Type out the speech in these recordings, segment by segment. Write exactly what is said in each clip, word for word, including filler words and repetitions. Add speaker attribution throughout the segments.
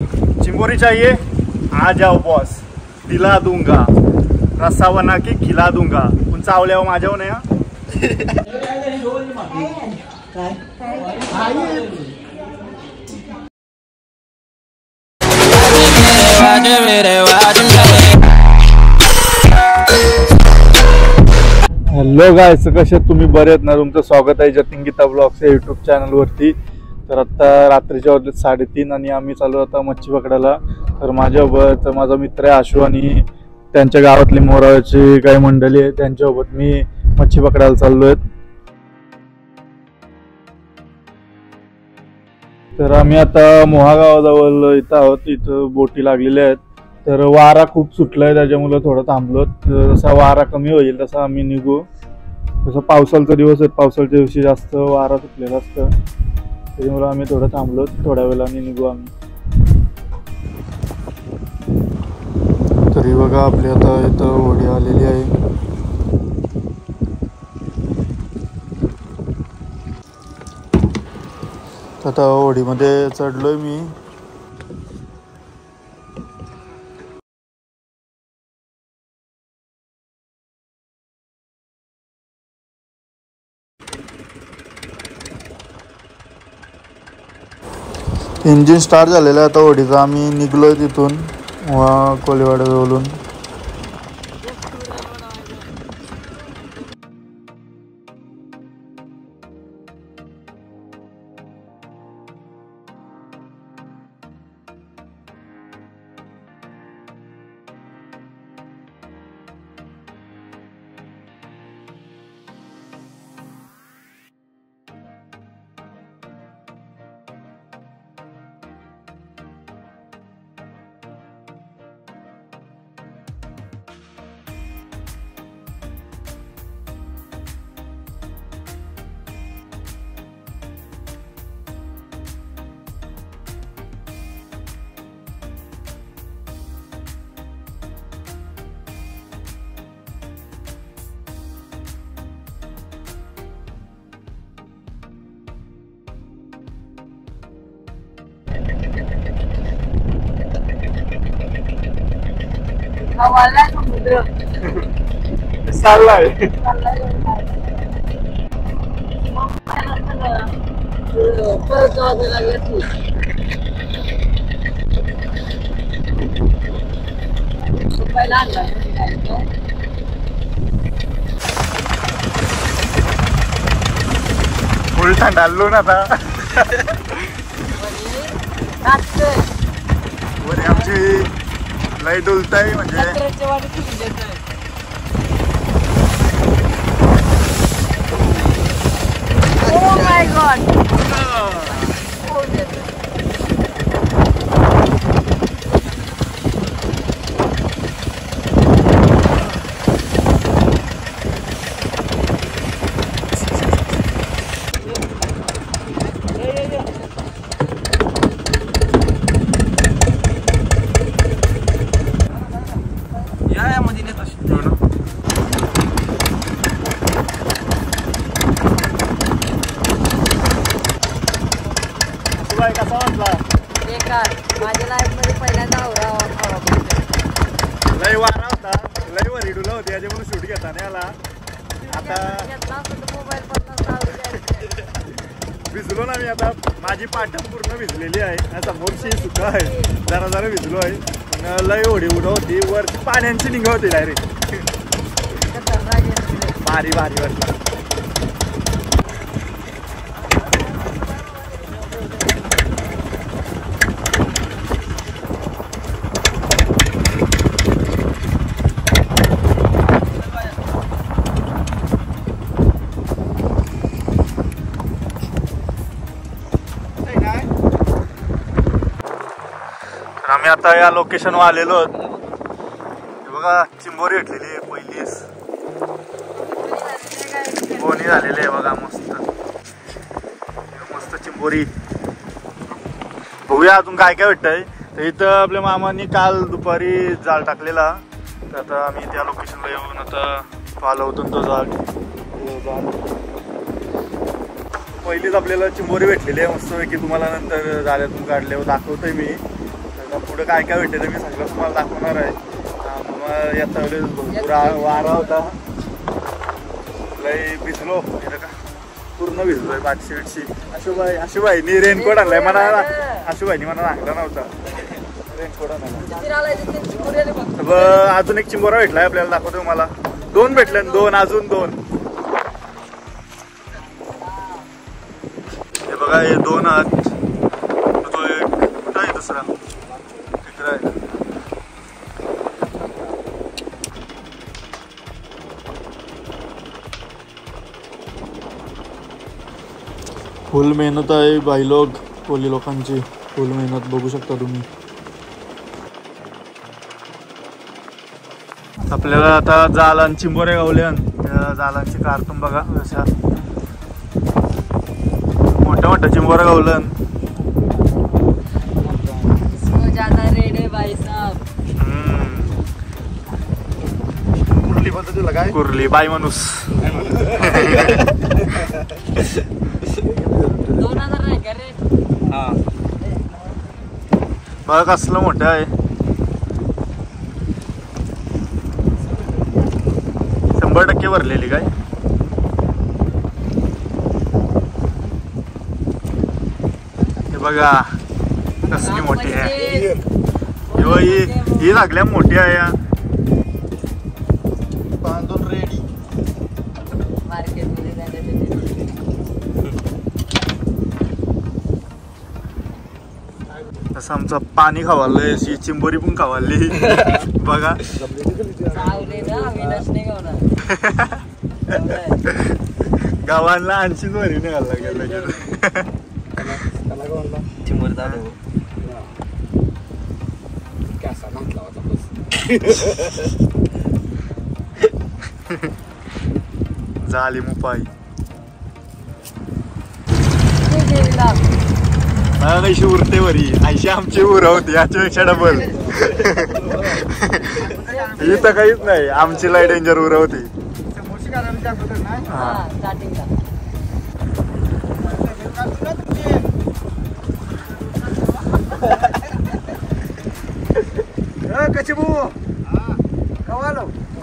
Speaker 1: चिंबोरी चाहिए, आ जाओ बॉस, दिला दूंगा, रस्सा बना के खिला दूंगा. पण चावल्यावर माझ्यावर नाही. हॅलो गायस, कसे तुम्ही बरे आहेत ना. तुमचं स्वागत आहे जतिन गीता ब्लॉग्स या यूट्यूब चॅनलवरती. तर आता रात्रीच्या वाजले साडेतीन आणि आम्ही चालू आता मच्छी पकडायला. तर माझ्यासोबत माझा मित्र आहे आशू आणि त्यांच्या गावातली मोराची काही मंडळी आहे, त्यांच्यासोबत मी मच्छी पकडायला चाललो आहे. तर आम्ही आता मोहा गावाजवळ इथं आहोत. इथं बोटी लागलेल्या आहेत. तर वारा खूप सुटलाय, त्याच्यामुळे थोडं थांबलो. जसा वारा कमी होईल तसा आम्ही निघू. जसं पावसाळ्याचा दिवस आहे, पावसाळ्याच्या दिवशी जास्त वारा सुटलेला असतं, त्याच्यामुळे आम्ही थोडं थांबलो. थोड्या वेळाने निघू आम्ही. तरी बघा आपली आता इथं होडी आलेली आहे. आता होडीमध्ये चढलोय मी. इंजिन स्टार्ट झालेलं आहे आता होडीचं. आम्ही निघलोय तिथून कोलीवाड्याजवळून.
Speaker 2: हवाला समुद्र
Speaker 1: चाललाय. उलटा डाललो ना आता. वर आमची लय डुलताय म्हणजे.
Speaker 2: Oh my God. कसा वाटला? बेकार. माझ्या लाईफ मध्ये पहिल्यांदा आवरा
Speaker 1: लय वारा होता, लय वरी डुला होती, याच्यामुळे शूट घेता नाही आला. आता भिजलो ना मी. आता माझी पाठण पूर्ण भिजलेली आहे. समोरची सुद्धा आहे, जरा जरा भिजलो आहे. लय होडी उडव होती, वरती पाण्याची निघा होती डायरेक्ट. भारी भारी वाटला. आम्ही आता या लोकेशनवर आलेलो आहोत. बघा चिंबोरी भेटलेली आहे पहिलीच. गोणी झालेली आहे बघा, मस्त मस्त चिंबोरी. बघूया अजून काय काय भेटतंय. तर इथं आपल्या मामांनी काल दुपारी जाळ टाकलेला. तर आता आम्ही त्या लोकेशनला येऊन आता पालवतो तो जाळ. पहिलीच आपल्याला चिंबोरी भेटलेली आहे मस्त की. तुम्हाला नंतर जाळ्यातून काढल्यावर दाखवतोय मी. आता पुढे काय काय भेटते ते मी सगळं तुम्हाला दाखवणार आहे. मग येता वेळेस भरपूर आ- वारा होता, लई भिजलो का पूर्ण भिजलोय पाचशे विटशी. आशुबाई आशुबाईनी रेनकोट आणलाय मला, आशुबाईनी मला सांगला नव्हता रेनकोट आणायला. अजून एक चिंबोरा भेटलाय आपल्याला, दाखवतो मला. दोन भेटले, दोन अजून दोन. हे बघा हे दोन आहेत. तो एक कुठं आहे, दुसरा तिकडे आहे. फुल मेहनत आहे बाई लोक, कोली लोकांची फुल मेहनत बघू शकता तुम्ही. आपल्याला आता जालान चिंबोरे गावल्यान, त्या जालांची कारतून बघा अशा मोठ्या मोठ्या चिंबोऱ्या गावलन.
Speaker 3: काय
Speaker 1: कुर्ली बाई माणूस.
Speaker 2: दोन हजार नाही का रे?
Speaker 1: बघा कसलं मोठं आहे. शंभर टक्के भरलेली काय. हे बघा कसली मोठी आहे. ही ही लागल्या मोठी आहे या.
Speaker 3: बांधून रेडी.
Speaker 2: मार्केटमध्ये जाण्यासाठी
Speaker 1: असं आमचं पाणी खावालंय, अशी चिंबोरी पण खावाली. बघा
Speaker 2: चावले ना, विनाश नाही गावणार.
Speaker 1: गावांना आणखीच वरी निघाला गेला गेलं.
Speaker 3: चिंबर दादा कसा म्हटला होता बस.
Speaker 1: झाली मुपाई. कशी उरते वरी, ऐंशी आमची उर होती, याच्यापेक्षा डबल. इथं काहीच नाही, आमची लाई डेंजर उर होती.
Speaker 2: हा, स्टार्टिंगला.
Speaker 3: कशी बू कवालो.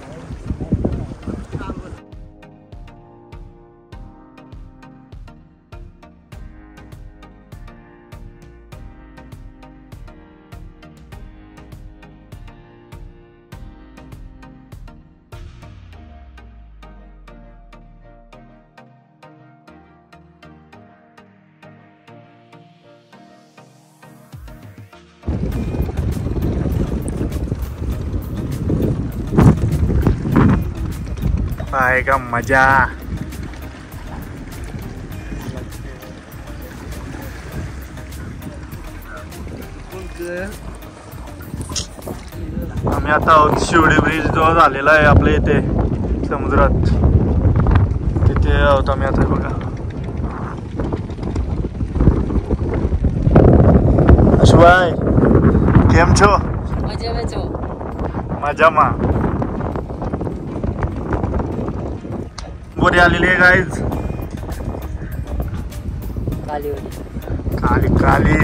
Speaker 1: आहे का मजा. आम्ही आता आहोत शिवडी ब्रिज जो झालेला आहे आपल्या इथे समुद्रात, तिथे आहोत आम्ही आता. बघा अशुभाई केम छो.
Speaker 2: मजा वेचो.
Speaker 1: मजामा. बोरी आलेली आहे गाईज.
Speaker 2: कालीवडी.
Speaker 1: काली काली.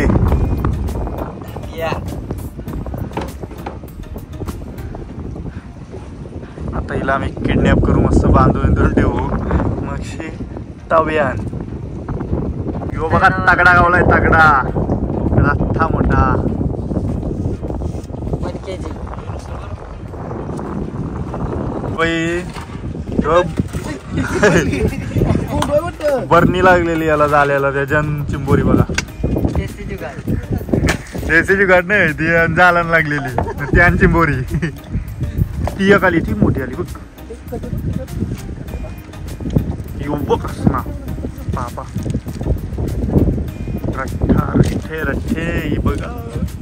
Speaker 1: आता हिला आम्ही किडनॅप करू, मस्त बांधून धरून ठेवू, मग शी तव्यान. यो बघा तगडा गावलाय, तगडा रस्ता मोठा.
Speaker 2: वन के जी.
Speaker 1: बरणी लागलेली याला झाल्याला त्याच्यान चिंबोरी. बघा
Speaker 2: देसी जुगाड.
Speaker 1: देसी जुगाड नाही, ती जालन लागलेली त्यान चिंबोरी. ती एक आली, ती मोठी आली बघ. येऊ बघ ना पापा, रठ्ठा रठ्ठे रठ्ठे. ही बघा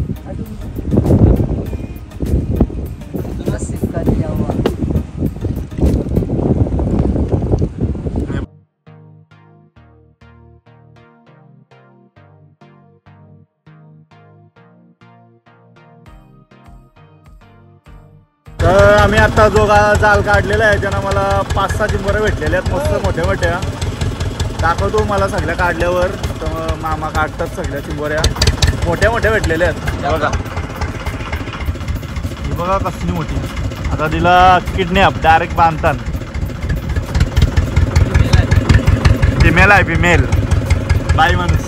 Speaker 1: तर आम्ही आता जो जाल काढलेला आहे त्यानं मला पाच सहा चिंबोऱ्या भेटलेल्या आहेत, मस्त मोठ्या मोठ्या. दाखवतो मला सगळ्या काढल्यावर. तर मामा काढतात सगळ्या चिंबोऱ्या, मोठ्या मोठ्या भेटलेल्या आहेत बघा. बघा कसली मोठी. आता तिला किडनॅप डायरेक्ट बांधतात. फिमेल आहे फिमेल बाई माणूस.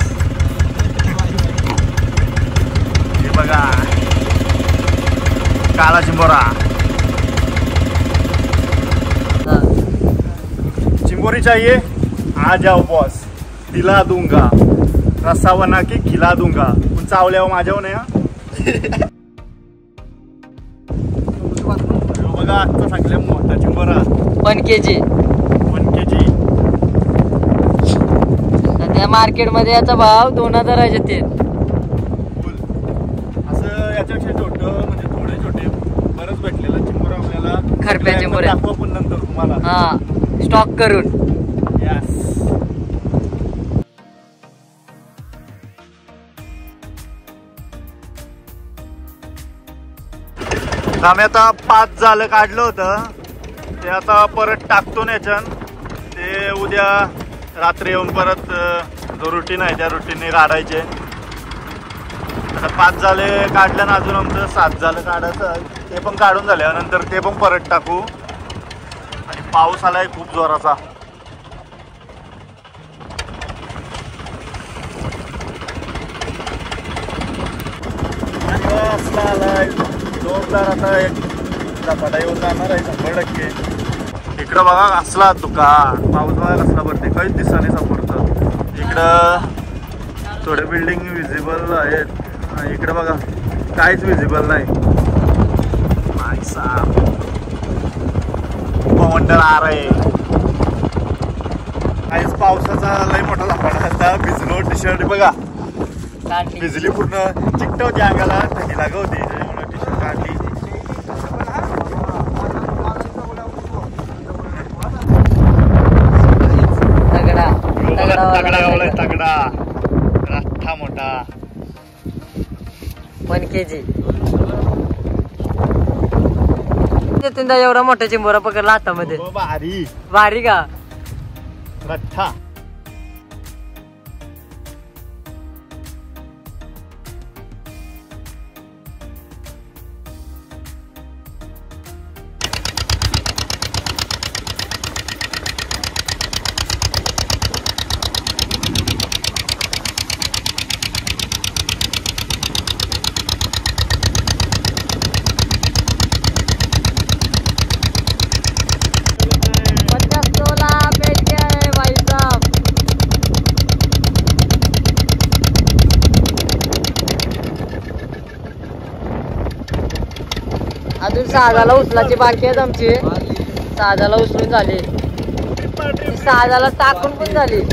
Speaker 1: हे बघा काला चिंबोरा. चिंबोरी चाहिए आ जाओ बॉस दिला दूंगा रस्सा बना के खिला दूंगा. पण चावल्यावर माझ्यावर नाही हा. बघा आजचा सगळ्या मोठा चिंबोरा
Speaker 2: वन के जी.
Speaker 1: वन के जी.
Speaker 2: सध्या मार्केटमध्ये याचा भाव दोन हजार येते.
Speaker 1: असं याच्यापेक्षा छोटं म्हणजे थोडे छोटे बरंच भेटलेलं चिंबोरा आपल्याला.
Speaker 2: खरप्या चिंबोऱ्या
Speaker 1: दाखवा पण नंतर तुम्हाला.
Speaker 2: हा स्टॉक करून.
Speaker 1: यस. आम्ही आता पाच झालं काढलं होतं ते आता परत टाकतो ना याच्यान. ते उद्या रात्री येऊन परत जो रुटीन आहे त्या रुटीनने काढायचे. आता पाच झाले काढलं ना अजून आमचं सात झालं काढायचं. ते पण काढून झाल्यानंतर ते पण परत टाकू. आणि पाऊस आलाय खूप जोराचा. असला आलाय जोरदार. आता एक झपाटा येऊन जाणार आहे शंभर टक्के. इकडं बघा असला तुका पाऊस बघा कसला पडते काहीच दिसत नाही समोरचं. इकडं थोडे बिल्डिंग विजिबल आहेत. इकडं बघा काहीच विजिबल नाही. पवंडर आ रे. काहीच पावसाचा लय मोठा झपाटा आता. भिजलो टी शर्ट बघा भिजली पूर्ण. चिकट होती अंगाला थंडी लागत होती त्याच्यामुळे टी शर्ट काढली.
Speaker 2: तगडा
Speaker 1: तगडा गावलाय तगडा रठ्ठा मोठा
Speaker 2: वन के जी. तीनदा एवढा मोठा चिंबोरा पकडला हातामध्ये.
Speaker 1: भारी
Speaker 2: भारी का
Speaker 1: रठ्ठा.
Speaker 2: अजून सहाजाला उचलाची बाकी आहेत आमची. सहाजाला उचलून झाली. सहाजाला टाकून पण झाली.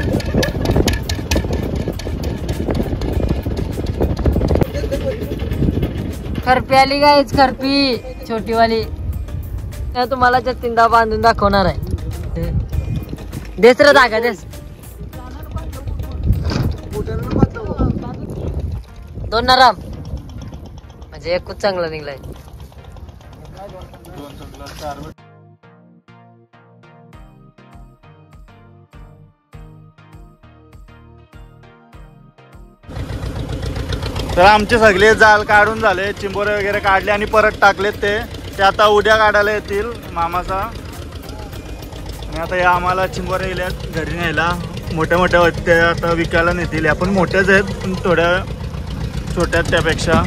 Speaker 2: खरपी आली गायच खरपी छोटीवाली. त्या तुम्हाला जतीनदा बांधून दाखवणार आहे. देस रे धागा देस. दोन नराम म्हणजे एकूच चांगला निघलाय. तर आमचे सगळे जाल काढून झाले. चिंबोरे वगैरे काढले आणि परत टाकलेत. ते ते आता उद्या काढायला येतील मामाचा. आणि आता या आम्हाला चिंबोरे गेल्यात घरी न्यायला. मोठ्या मोठ्या होते आता विकायला नेतील. या पण मोठ्याच आहेत पण थोड्या छोट्या त्यापेक्षा.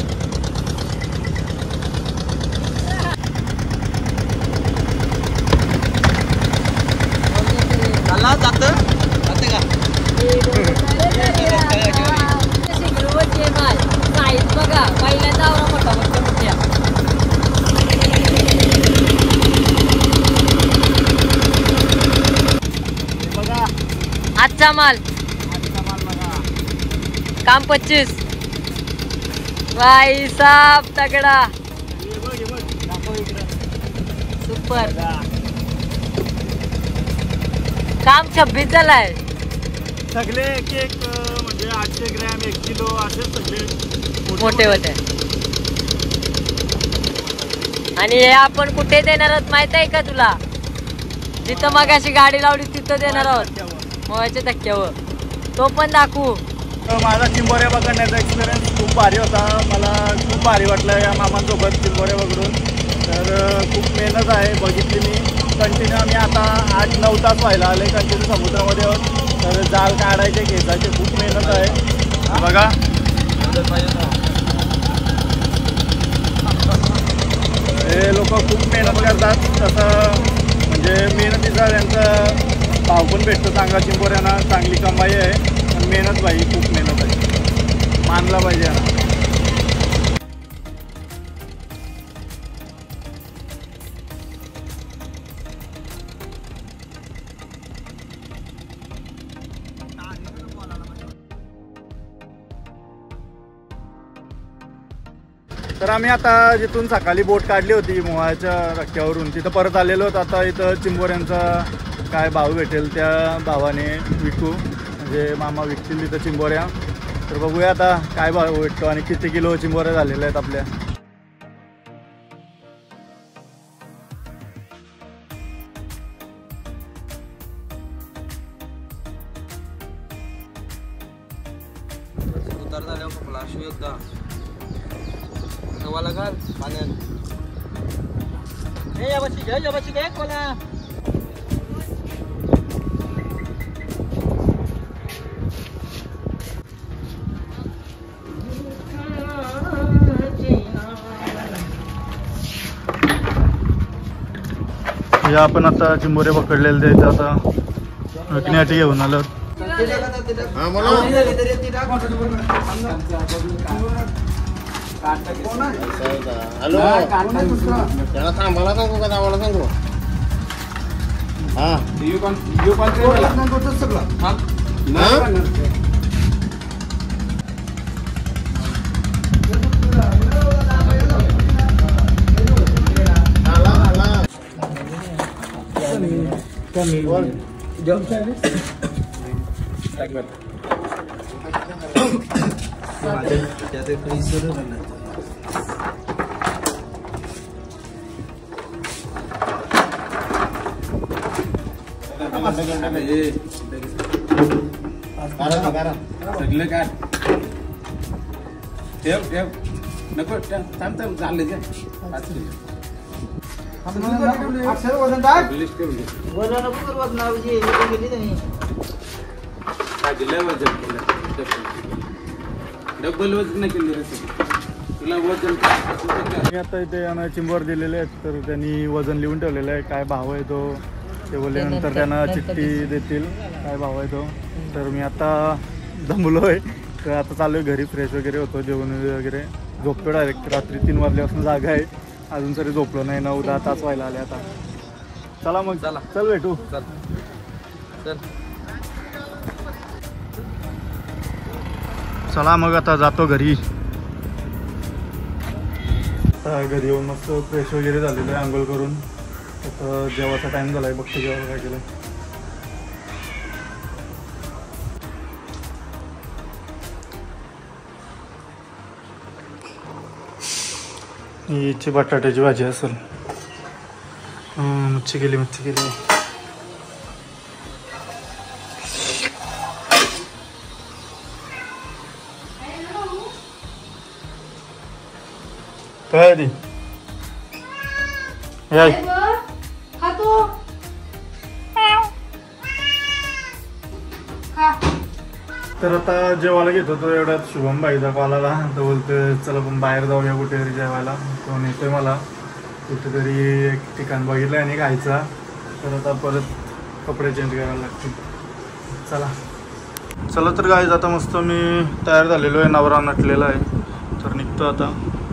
Speaker 2: आजचा माल काम पच्चीस. भाई साहब तगडा सुपर. काम छब्बीस झालाय.
Speaker 1: सगळे एक एक म्हणजे आठशे ग्रॅम एक किलो असे सगळे
Speaker 2: मोठे होते. आणि हे आपण कुठे देणार आहोत माहित आहे का तुला? जिथं मग अशी गाडी लावली तिथं देणार आहोत मोबाईलच्या धक्क्यावर. तो पण दाखवू. तर माझा चिंबोऱ्या पकडण्याचा एक्सपिरियन्स खूप भारी होता. मला खूप भारी वाटलं या मामांसोबत चिंबोऱ्या पकडून. तर खूप मेहनत आहे बघितली मी. कंटिन्यू आम्ही आता आठ नऊ तास व्हायला आले कंटिन्यू समुद्रामध्ये आहोत. तर जाळ काढायचे घेतायचे खूप मेहनत आहे बघा. हे लोक खूप मेहनत करतात. तसं म्हणजे मेहनतीचा त्यांचा भाव पण भेटतो चांगला. चिंबोऱ्यांना चांगली कमाई आहे. पण मेहनत भाई खूप मेहनत आहे, मानला पाहिजे ना. तर आम्ही आता जिथून सकाळी बोट काढली होती मोहाच्या रस्त्यावरून तिथं परत आलेलो होतो. आता इथं चिंबोऱ्यांचा काय भाव भेटेल त्या भावाने विकू, म्हणजे मामा विकतील तिथं चिंबोऱ्या. तर बघूया आता काय भाव भेटतो आणि किती किलो चिंबोऱ्या झालेल्या आहेत आपल्या.
Speaker 3: उतार झाल्यावर कपला शिव एकदा वाला घाल पाण्यात. हे या बच्ची घे, या बच्ची घे कोला.
Speaker 2: या आपण आता चिंबोरे पकडलेले ते आता विकण्यासाठी घेऊन आलो.
Speaker 3: हॅलो त्याला थांबायला सांगू का जावाला सांगू. हा
Speaker 4: सगळं काय ठेव ठेव नको थांब थांब चालले ते डबल वजन केलं तुला वजन.
Speaker 2: मी आता इथे यांना चिंबोर दिलेले आहेत तर त्यांनी वजन लिहून ठेवलेलं आहे. काय भाव आहे तो ते बोलल्यानंतर त्यांना चिठ्ठी देतील काय भाव आहे तो. तर मी आता दमलो आहे तर आता चालू आहे घरी. फ्रेश वगैरे होतो, जेवण वगैरे झोपतो डायरेक्ट. रात्री तीन वाजल्यापासून जागा आहे, अजून तरी झोपलो नाही. नऊ दहा तास व्हायला आले आता. चला मग चला चल भेटू.
Speaker 3: चल चल
Speaker 2: चला मग आता जातो घरी. आता घरी येऊन मस्त फ्रेश वगैरे झालेलं आहे आंघोळ करून. आता जेवायचा टाइम झाला आहे, बघतो जेवायला काय केलं. हिची बटाट्याची भाजी असेल. मच्छी केली मच्छी केली. काय ती तर आता जेवायला घेत होतो एवढ्यात शुभम भाईचा कॉल आला. तर बोलते चला पण बाहेर जाऊया कुठेतरी जेवायला. कोण येतोय मला कुठेतरी एक ठिकाण बघितलं आणि खायचा. तर आता परत कपडे चेंज करायला लागतील. चला चला तर गाईज आता मस्त मी तयार झालेलो आहे, नवरा नटलेला आहे. तर निघतो आता.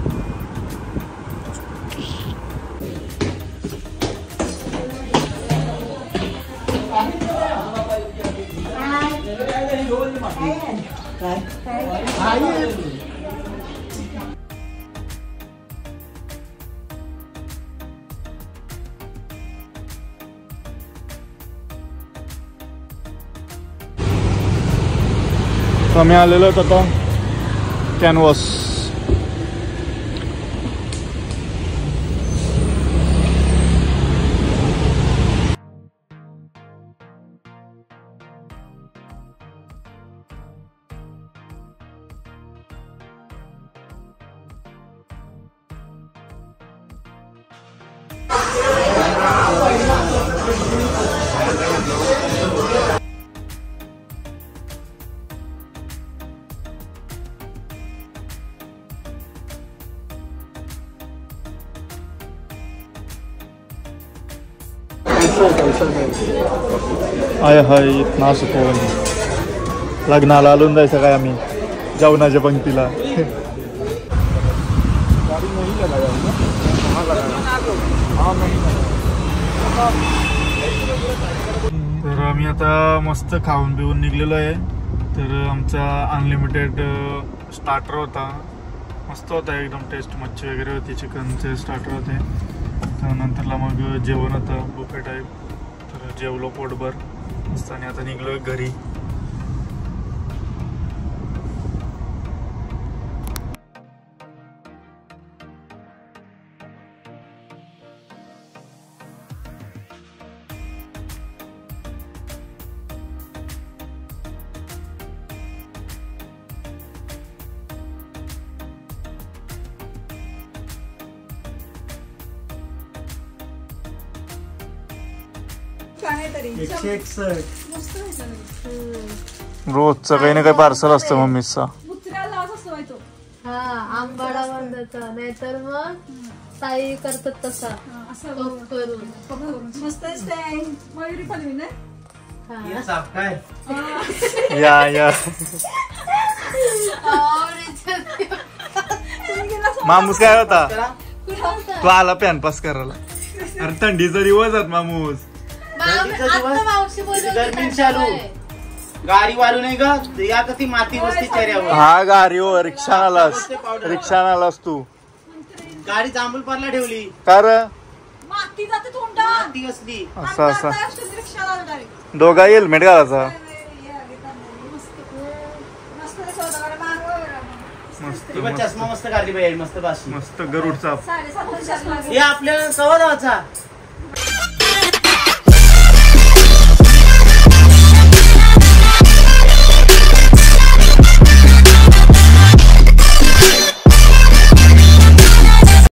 Speaker 2: आम्ही आलेलो आहोत आता कॅनव्हास.
Speaker 1: आय हाय इतना सुकून. लग्नाला आलून जायचं काय आम्ही जेवणाच्या पंक्तीला. तर आम्ही आता मस्त खाऊन पिऊन निघलेलो आहे. तर आमचा अनलिमिटेड स्टार्टर होता, मस्त होता एकदम टेस्ट. मच्छी वगैरे होती, चिकनचे स्टार्टर होते. त्यानंतरला मग जेवण होतं बुफे टाईप. तर जेवलो पोटभर मस्त आणि आता निघलो घरी. रोजचं काही ना काही पार्सल असतं मम्मीचा.
Speaker 5: हा आंबाडा बांधायचा, नाहीतर मग ताई करतात तसा कप करून.
Speaker 6: मस्त मयुरी पलवी ना.
Speaker 1: या या मामूस काय होता तू आला पॅन पास करायला. अरे थंडीचा दिवस आहेत मामूस.
Speaker 3: गाडी वाढू नाही ग या कशी माती बसती चेहऱ्यावर.
Speaker 1: हा गाडीवर रिक्षा आलास, रिक्षा आलास तू.
Speaker 3: गाडी जांभूळ पारला ठेवली
Speaker 1: का र
Speaker 6: माती जाते तोंडात.
Speaker 3: माती असली
Speaker 1: असं असं दोघा हेल्मेट घालायचा. मस्त
Speaker 3: ती पण चष्मा मस्त काढली पाहिजे, मस्त बाशी
Speaker 1: मस्त गरुडचा.
Speaker 3: हे आपल्याला कवा जायचा